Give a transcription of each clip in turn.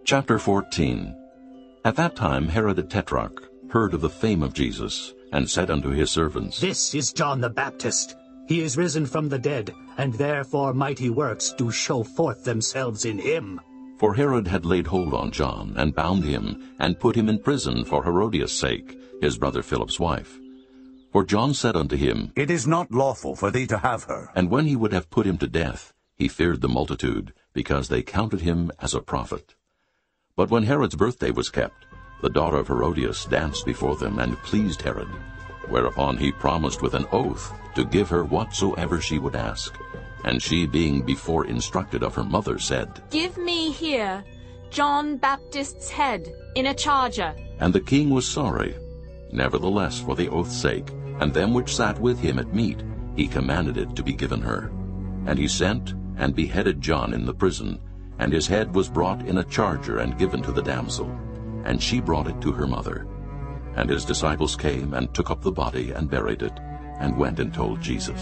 Chapter 14. At that time Herod the Tetrarch heard of the fame of Jesus, and said unto his servants, This is John the Baptist. He is risen from the dead, and therefore mighty works do show forth themselves in him. For Herod had laid hold on John, and bound him, and put him in prison for Herodias' sake, his brother Philip's wife. For John said unto him, It is not lawful for thee to have her. And when he would have put him to death, he feared the multitude, because they counted him as a prophet. But when Herod's birthday was kept, the daughter of Herodias danced before them, and pleased Herod. Whereupon he promised with an oath to give her whatsoever she would ask. And she, being before instructed of her mother, said, Give me here John Baptist's head in a charger. And the king was sorry. Nevertheless, for the oath's sake, and them which sat with him at meat, he commanded it to be given her. And he sent and beheaded John in the prison, and his head was brought in a charger and given to the damsel. And she brought it to her mother. And his disciples came and took up the body and buried it, and went and told Jesus.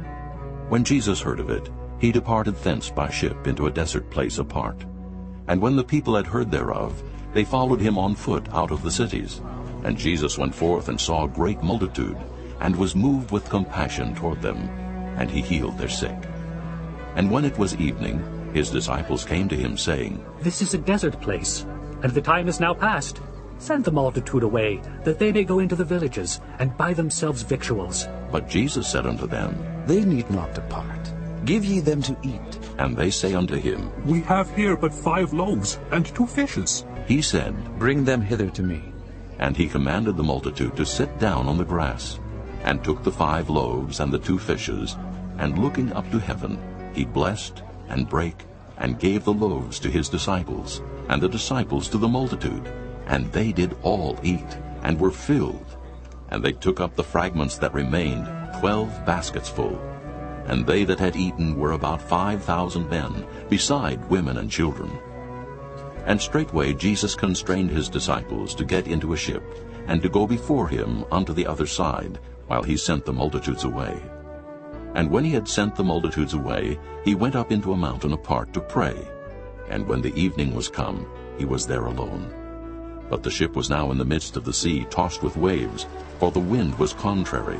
When Jesus heard of it, he departed thence by ship into a desert place apart. And when the people had heard thereof, they followed him on foot out of the cities. And Jesus went forth and saw a great multitude, and was moved with compassion toward them, and he healed their sick. And when it was evening, his disciples came to him, saying, This is a desert place, and the time is now past. Send the multitude away, that they may go into the villages, and buy themselves victuals. But Jesus said unto them, They need not depart. Give ye them to eat. And they say unto him, We have here but 5 loaves and 2 fishes. He said, Bring them hither to me. And he commanded the multitude to sit down on the grass, and took the 5 loaves and the 2 fishes, and looking up to heaven, he blessed, and brake, and gave the loaves to his disciples, and the disciples to the multitude. And they did all eat, and were filled. And they took up the fragments that remained, 12 baskets full. And they that had eaten were about 5,000 men, beside women and children. And straightway Jesus constrained his disciples to get into a ship, and to go before him unto the other side, while he sent the multitudes away. And when he had sent the multitudes away, he went up into a mountain apart to pray. And when the evening was come, he was there alone. But the ship was now in the midst of the sea, tossed with waves, for the wind was contrary.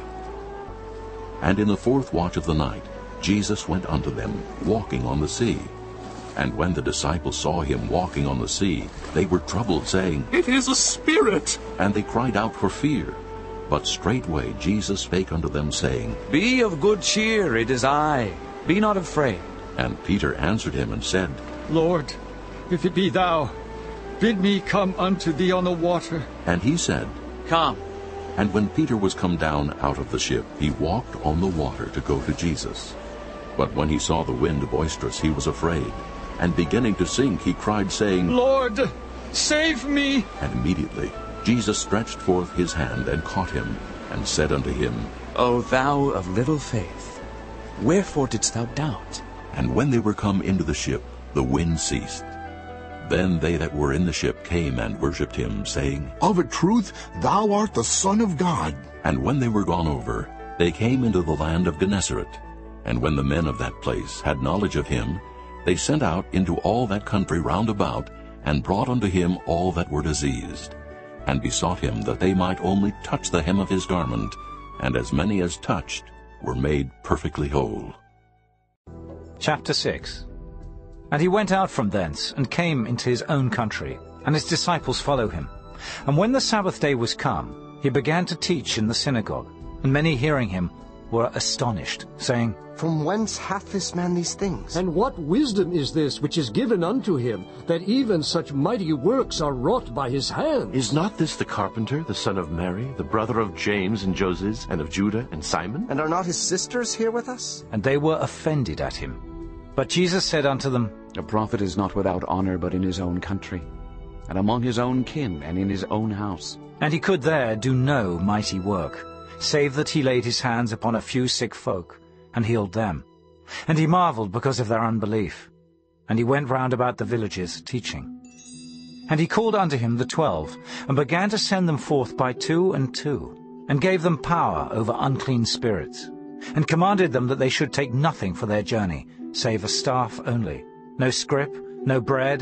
And in the 4th watch of the night Jesus went unto them, walking on the sea. And when the disciples saw him walking on the sea, they were troubled, saying, It is a spirit. And they cried out for fear. But straightway Jesus spake unto them, saying, Be of good cheer, it is I. Be not afraid. And Peter answered him and said, Lord, if it be thou, bid me come unto thee on the water. And he said, Come. And when Peter was come down out of the ship, he walked on the water to go to Jesus. But when he saw the wind boisterous, he was afraid. And beginning to sink, he cried, saying, Lord, save me. And immediately Jesus stretched forth his hand and caught him, and said unto him, O thou of little faith, wherefore didst thou doubt? And when they were come into the ship, the wind ceased. Then they that were in the ship came and worshipped him, saying, Of a truth, thou art the Son of God. And when they were gone over, they came into the land of Gennesaret. And when the men of that place had knowledge of him, they sent out into all that country round about, and brought unto him all that were diseased, and besought him that they might only touch the hem of his garment, and as many as touched were made perfectly whole. Chapter 6. And he went out from thence, and came into his own country, and his disciples followed him. And when the Sabbath day was come, he began to teach in the synagogue. And many hearing him were astonished, saying, From whence hath this man these things? And what wisdom is this which is given unto him, that even such mighty works are wrought by his hand? Is not this the carpenter, the son of Mary, the brother of James and Joses, and of Judah and Simon? And are not his sisters here with us? And they were offended at him. But Jesus said unto them, A prophet is not without honor but in his own country, and among his own kin, and in his own house. And he could there do no mighty work, save that he laid his hands upon a few sick folk, and healed them. And he marveled because of their unbelief. And he went round about the villages, teaching. And he called unto him the 12, and began to send them forth by 2 and 2, and gave them power over unclean spirits, and commanded them that they should take nothing for their journey, save a staff only, no scrip, no bread,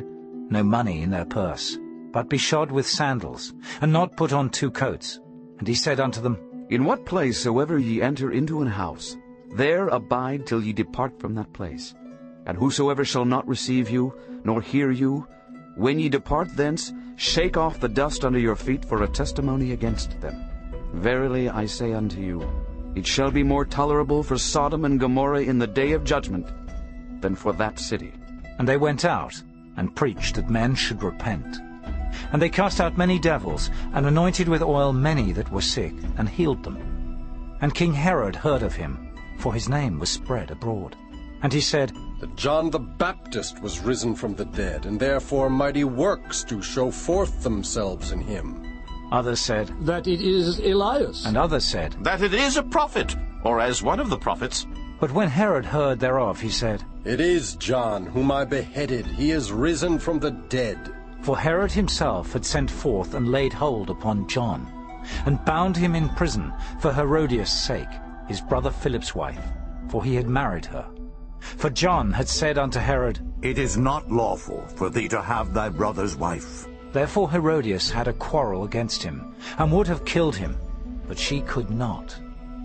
no money in their purse, but be shod with sandals, and not put on 2 coats. And he said unto them, In what place soever ye enter into an house, there abide till ye depart from that place. And whosoever shall not receive you, nor hear you, when ye depart thence, shake off the dust under your feet for a testimony against them. Verily I say unto you, it shall be more tolerable for Sodom and Gomorrah in the day of judgment than for that city. And they went out, and preached that men should repent. And they cast out many devils, and anointed with oil many that were sick, and healed them. And King Herod heard of him, for his name was spread abroad. And he said, That John the Baptist was risen from the dead, and therefore mighty works do show forth themselves in him. Others said, That it is Elias. And others said, That it is a prophet, or as one of the prophets. But when Herod heard thereof, he said, It is John, whom I beheaded. He is risen from the dead. For Herod himself had sent forth and laid hold upon John, and bound him in prison for Herodias' sake, his brother Philip's wife, for he had married her. For John had said unto Herod, It is not lawful for thee to have thy brother's wife. Therefore Herodias had a quarrel against him, and would have killed him, but she could not.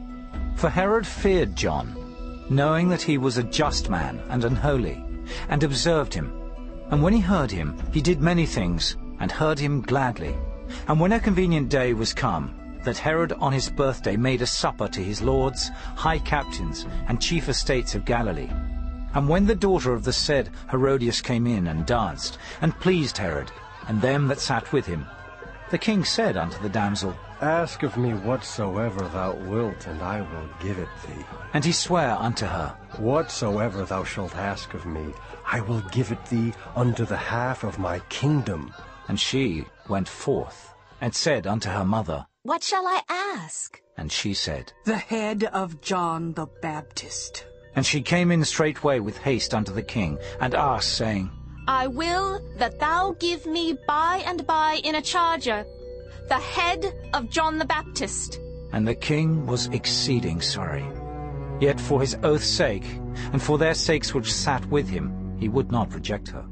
For Herod feared John, knowing that he was a just man and unholy, and observed him. And when he heard him, he did many things, and heard him gladly. And when a convenient day was come, that Herod on his birthday made a supper to his lords, high captains, and chief estates of Galilee. And when the daughter of the said Herodias came in and danced, and pleased Herod, and them that sat with him, the king said unto the damsel, Ask of me whatsoever thou wilt, and I will give it thee. And he sware unto her, Whatsoever thou shalt ask of me, I will give it thee unto the half of my kingdom. And she went forth, and said unto her mother, What shall I ask? And she said, The head of John the Baptist. And she came in straightway with haste unto the king, and asked, saying, I will that thou give me by and by in a charger the head of John the Baptist. And the king was exceeding sorry. Yet for his oath's sake, and for their sakes which sat with him, he would not reject her.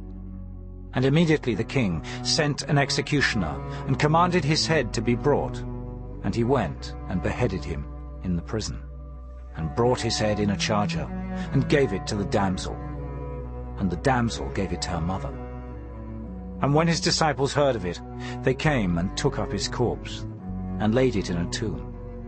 And immediately the king sent an executioner, and commanded his head to be brought. And he went and beheaded him in the prison, and brought his head in a charger, and gave it to the damsel. And the damsel gave it to her mother. And when his disciples heard of it, they came and took up his corpse, and laid it in a tomb.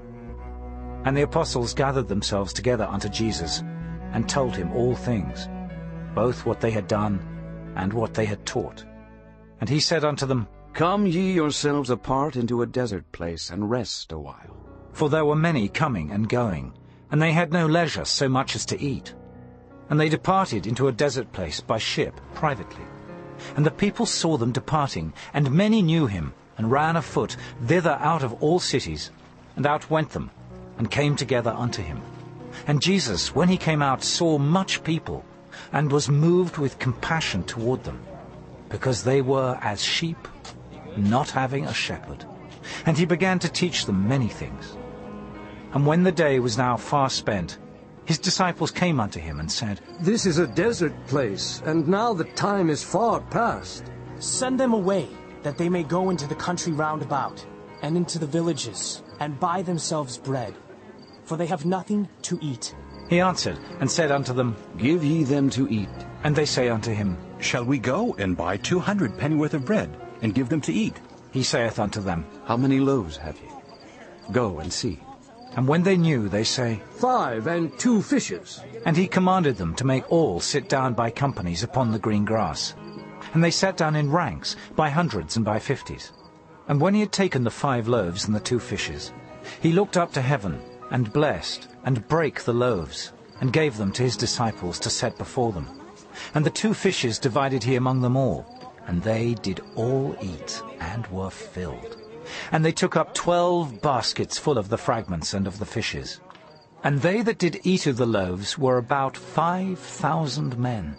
And the apostles gathered themselves together unto Jesus, and told him all things, both what they had done, and what they had taught. And he said unto them, Come ye yourselves apart into a desert place, and rest a while. For there were many coming and going, and they had no leisure so much as to eat. And they departed into a desert place by ship privately. And the people saw them departing, and many knew him, and ran afoot thither out of all cities, and outwent them, and came together unto him. And Jesus, when he came out, saw much people, and was moved with compassion toward them, because they were as sheep, not having a shepherd. And he began to teach them many things. And when the day was now far spent, his disciples came unto him and said, This is a desert place, and now the time is far past. Send them away, that they may go into the country round about, and into the villages, and buy themselves bread, for they have nothing to eat. He answered and said unto them, Give ye them to eat. And they say unto him, Shall we go and buy 200 pennyworth of bread, and give them to eat? He saith unto them, How many loaves have ye? Go and see. And when they knew, they say, 5 and 2 fishes. And he commanded them to make all sit down by companies upon the green grass. And they sat down in ranks, by hundreds and by 50s. And when he had taken the 5 loaves and the 2 fishes, he looked up to heaven, and blessed, and brake the loaves, and gave them to his disciples to set before them. And the 2 fishes divided he among them all, and they did all eat, and were filled. And they took up 12 baskets full of the fragments and of the fishes. And they that did eat of the loaves were about 5,000 men.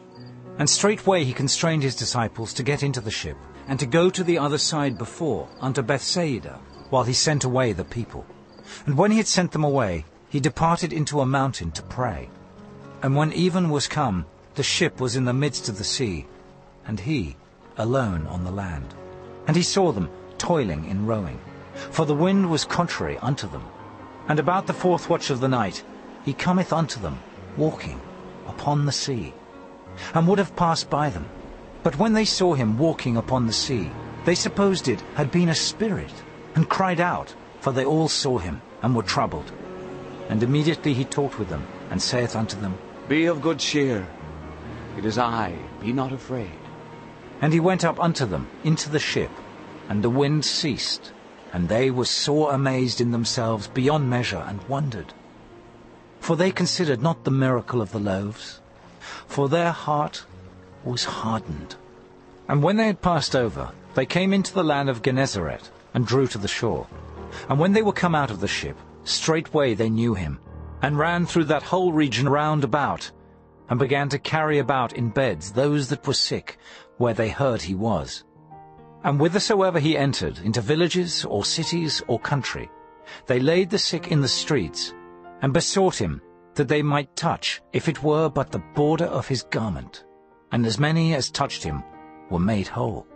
And straightway he constrained his disciples to get into the ship, and to go to the other side before, unto Bethsaida, while he sent away the people. And when he had sent them away, he departed into a mountain to pray. And when even was come, the ship was in the midst of the sea, and he alone on the land. And he saw them toiling in rowing, for the wind was contrary unto them. And about the 4th watch of the night he cometh unto them, walking upon the sea, and would have passed by them. But when they saw him walking upon the sea, they supposed it had been a spirit, and cried out, for they all saw him, and were troubled. And immediately he talked with them, and saith unto them, Be of good cheer, it is I, be not afraid. And he went up unto them into the ship, and the wind ceased, and they were sore amazed in themselves beyond measure, and wondered. For they considered not the miracle of the loaves, for their heart was hardened. And when they had passed over, they came into the land of Gennesaret, and drew to the shore. And when they were come out of the ship, straightway they knew him, and ran through that whole region round about, and began to carry about in beds those that were sick, where they heard he was. And whithersoever he entered, into villages, or cities, or country, they laid the sick in the streets, and besought him that they might touch, if it were but the border of his garment. And as many as touched him were made whole.